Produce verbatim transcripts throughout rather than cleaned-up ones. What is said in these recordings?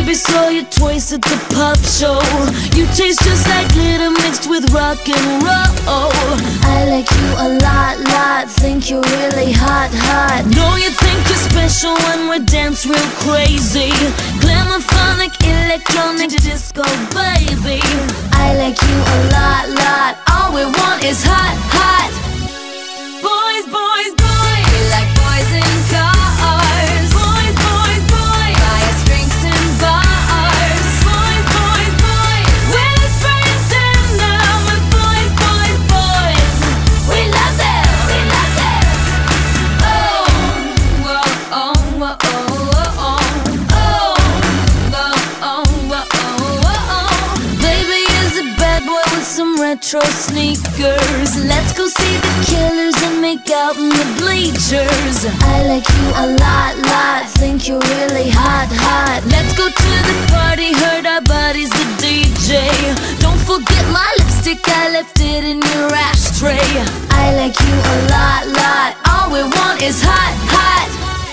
Baby, saw you twice at the pop show. You taste just like glitter mixed with rock and roll. I like you a lot, lot. Think you're really hot, hot. Know you think you're special when we dance real crazy. Glamophonic, electronic, disco, baby. I like you a lot, lot. All we want is hot, hot. Boys, boys, boys. We like boys in cars. Boys, boys, boys. Buy us drinks in bars. Boys, boys, boys. We're the friends and now we're boys, boys, boys. We love them, we love them. Oh, whoa, oh, whoa, oh, oh, oh. Oh, whoa, oh, whoa, oh, oh, oh. Baby is a bad boy with some retro sneakers. Let's go see the Killers and make out in the bleachers. I like you a lot, lot. Think you're really hot, hot. Let's go to the party, hurt our bodies, the D J. Don't forget my lipstick, I left it in your ashtray. I like you a lot, lot. All we want is hot, hot.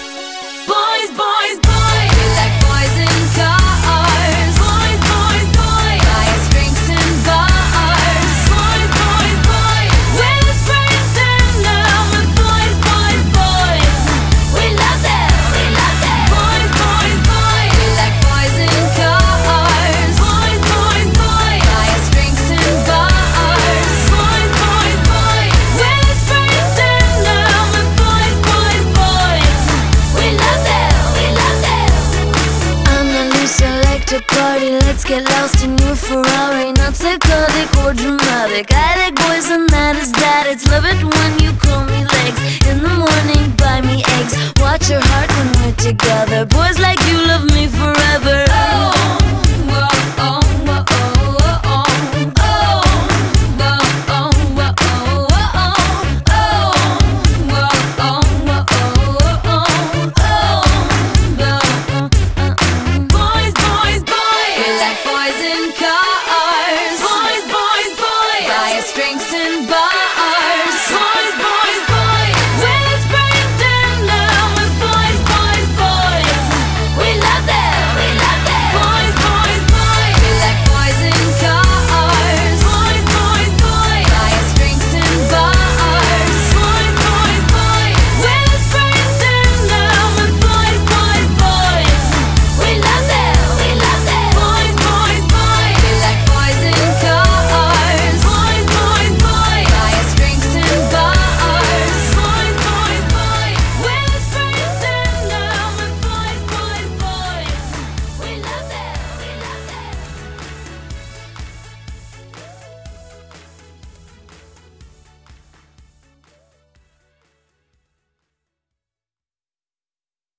Boys, boys, boys. We like boys in cars. Boys, boys, boys. Buy us drinks in bars. Boys, boys, boys. We're the friends and now we're boys, boys, boys. We love them, we love them. Boys, boys, boys. We like boys in cars. Boys, boys, boys. Buy us drinks in bars. Boys, boys, boys. We're the friends and now we're boys, boys, boys. We love them, we love them. I'm the new selector party. Let's get lost in your Ferrari. Not psychotic or dramatic. I like boys and that is that. It's love it when you call me legs. In the morning, buy me eggs. Watch your heart when we're together. Boys like you love me forever. Oh, whoa, oh, whoa, oh, oh, oh. Oh, whoa, oh, whoa, oh, oh, oh. Oh, whoa, oh, whoa, oh, oh, oh. Oh, whoa, uh, uh, uh. Boys, boys, boys. We like boys in cars. Boys, boys, boys. Buy us drinks in bars.